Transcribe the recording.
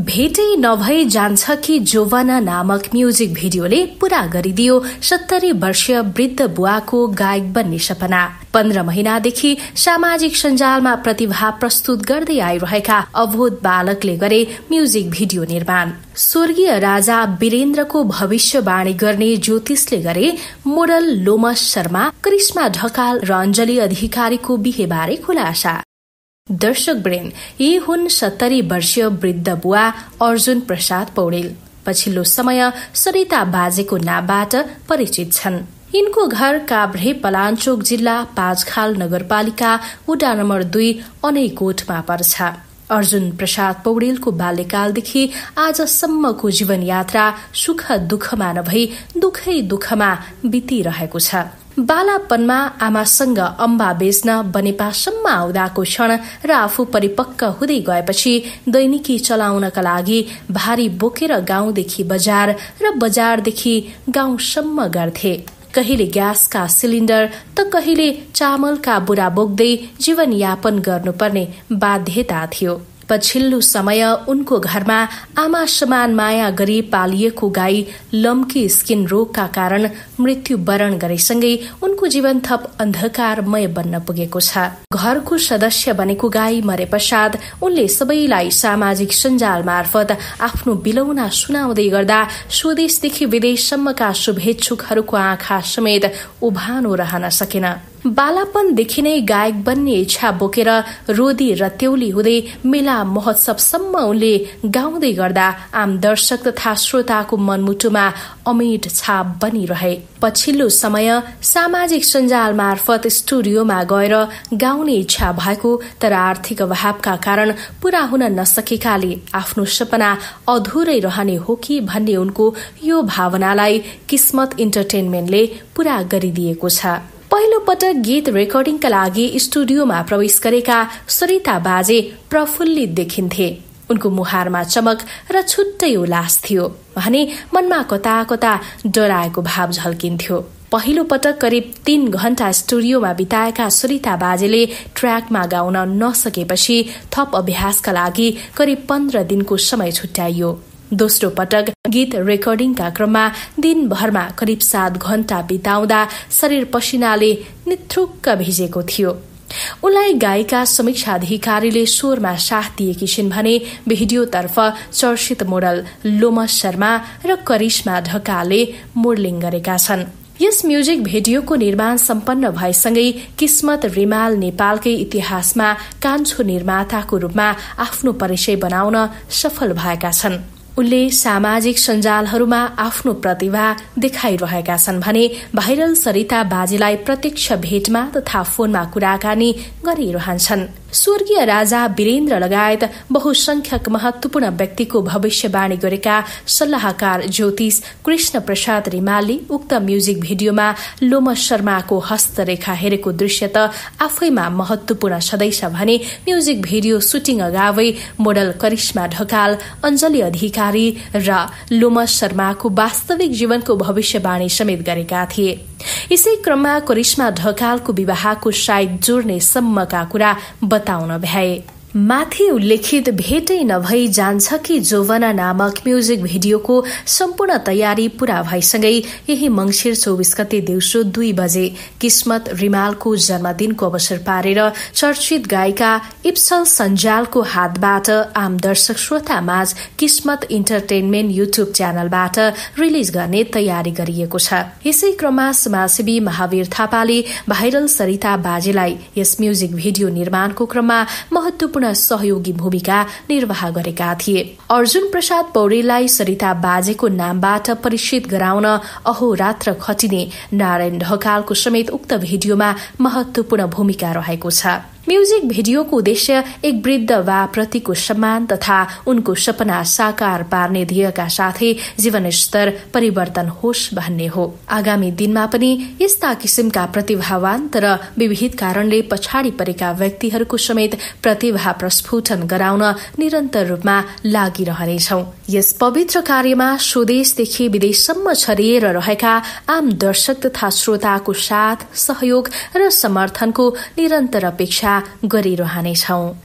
भेटै नभई जान्छ कि जोवाना नामक म्युजिक भिडियोले पूरा गरिदियो 70 वर्षीय वृद्ध बुवाको गायक बन्ने सपना। 15 महिनादेखि सामाजिक सञ्जालमा प्रतिभा प्रस्तुत गर्दै आइरहेका अबोध बालकले गरे म्युजिक भिडियो निर्माण। स्वर्गीय राजा वीरेन्द्रको भविष्यवाणी गर्ने ज्योतिषले गरे मोडल लोमस शर्मा, करिश्मा ढकाल र अञ्जली अधिकारीको बिहेबारे खुलासा। दर्शक वृन्द, यी हुन् 70 वर्षीय वृद्ध बुवा अर्जुन प्रसाद पौडेल। पछिल्लो समय सरिता बाजेको नामबाट परिचित छन्। यिनको घर काभ्रे पलाञ्चोक जिल्ला पाँचखाल नगरपालिका वडा नम्बर 2 अनैकोटमा पर्छ। अर्जुन प्रसाद पौडेलको बाल्यकालदेखि आजसम्मको जीवन यात्रा सुख दुःखमा नभई दुःखै दुःखमा बितिरहेको छ। बालापनमा आमासँग अम्बा बेच्न बनेपासम्म आउँदाको क्षण र आफू परिपक्व हुँदै गएपछि दैनिकी चलाउनका लागि भारी बोकेर गाउँदेखि बजार र बजारदेखि गाउँसम्म गर्थे। कहिले ग्यासका सिलिन्डर त कहिले चामलका बोरा बोक्दै जीवनयापन गर्नुपर्ने बाध्यता थियो। पछिल्लो समय उनको घरमा आमा समान माया गरी पालिएको गाई लम्की स्किन रोगका कारण मृत्युवरण गरेसँगै उनको जीवन थप अन्धकारमय बन्न पुगेको छ। घरको सदस्य बनेको गाई मरे पश्चात उनले सबैलाई सामाजिक सञ्जाल मार्फत आफ्नो बिलौना सुनाउँदै गर्दा स्वदेशदेखि विदेशसम्मका शुभेच्छुकहरूको आँखा समेत उभानो रहन सकेन। बालापनदेखि नै गायक बन्ने इच्छा बोकेर रोदी रत्यौली हुँदै मेला महोत्सवसम्म उनले गाउँदै गर्दा आम दर्शक तथा श्रोताको मनमुटुमा अमिट छाप बनिरहे। पछिल्लो समय सामाजिक सञ्जाल मार्फत स्टुडियोमा गएर गाउने इच्छा भएको तर आर्थिक अभावका कारण पूरा हुन नसकेकाले आफ्नो सपना अधुरै रहने हो कि भन्ने उनको यो भावनालाई किस्मत इन्टरटेनमेन्टले पूरा गरिदिएको छ। पहिलो पटक गीत रेकर्डिङका लागि स्टुडियोमा प्रवेश गरेका सरिता बाजे प्रफुल्लित देखिन्थे। उनको मुहारमा चमक र छुट्टै उल्लास थियो भने मनमा कता कता डराएको भाव झल्किन्थ्यो। पहिलो पटक करिब 3 घण्टा स्टुडियोमा बिताएका सरिता बाजेले ट्र्याकमा गाउन नसकेपछि थप अभ्यासका लागि करिब 15 दिनको समय छुट्याइयो। दोस्रो पटक गीत रेकर्डिङका क्रममा दिनभरमा करिब 7 घण्टा बिताउँदा शरीर पसिनाले निथ्रुक्क भिजेको थियो। उनलाई गायिका समीक्षा अधिकारीले स्वरमा साथ दिएकी छिन् भने भिडियोतर्फ चर्चित मोडल लोमस शर्मा र करिश्मा ढकालले मोडलिङ गरेका छन्। यस म्युजिक भिडियोको निर्माण सम्पन्न भएसँगै किस्मत रिमाल नेपालकै इतिहासमा कान्छो निर्माताको रूपमा आफ्नो परिचय बनाउन सफल भएका छन्। उनले सामाजिक सञ्जालहरूमा आफ्नो प्रतिभा देखाइरहेका छन् भने भाइरल सरिता बाजेलाई प्रत्यक्ष भेटमा तथा फोनमा कुराकानी गरिरहन्छन्। स्वर्गीय राजा वीरेन्द्र लगायत बहुसंख्यक महत्वपूर्ण व्यक्तिको भविष्यवाणी गरेका सल्लाहकार ज्योतिष कृष्ण प्रसाद रिमालले उक्त म्युजिक भिडियोमा लोमस शर्माको हस्तरेखा हेरेको दृश्य त आफैमा महत्वपूर्ण छँदैछ भने म्युजिक भिडियो सुटिङ अगावै मोडल करिश्मा ढकाल, अञ्जली अधिकारी र लोमस शर्माको वास्तविक जीवनको भविष्यवाणी समेत गरेका थिए। यसै क्रममा करिश्मा ढकालको विवाहको साइत जोड्ने सम्मका कुरा बताउन भ्याए। माथि उल्लेखित भेटै नभई जान्छ कि जोवाना नामक म्युजिक भिडियोको सम्पूर्ण तयारी पूरा भएसँगै यही मंसिर 24 गते दिउँसो 2 बजे किस्मत रिमालको जन्मदिनको अवसर पारेर चर्चित गायिका इप्सल सञ्जालको हातबाट आम दर्शक श्रोता माझ किस्मत इन्टरटेनमेन्ट युट्युब च्यानलबाट रिलिज गर्ने तयारी गरिएको छ। यसै क्रममा समाजसेवी महावीर थापाले भाइरल सरिता बाजेलाई यस म्युजिक भिडियो निर्माणको क्रममा महत्वपूर्ण सहयोगी भूमिका निर्वाह गरेका थिए। अर्जुन प्रसाद पौडेललाई सरिता बाजेको नामबाट परिचित गराउन अहोरात्र खटिने नारायण ढकालको समेत उक्त भिडियोमा महत्वपूर्ण भूमिका रहेको छ। म्युजिक भिडियोको उद्देश्य एक वृद्ध बाप्रतिको सम्मान तथा उनको सपना साकार पार्ने ध्येयका साथै जीवनस्तर परिवर्तन होस् भन्ने हो। आगामी दिनमा पनि यस्ता किसिमका प्रतिभावान तर विविध कारणले पछाडि परेका व्यक्तिहरूको समेत प्रतिभा प्रस्फुटन गराउन निरन्तर रूपमा लागिरहनेछौं। यस पवित्र कार्यमा स्वदेशदेखि विदेशसम्म छरिएर रहेका आम दर्शक तथा श्रोताको साथ, सहयोग र समर्थनको निरन्तर अपेक्षा गरिरहनेछौं।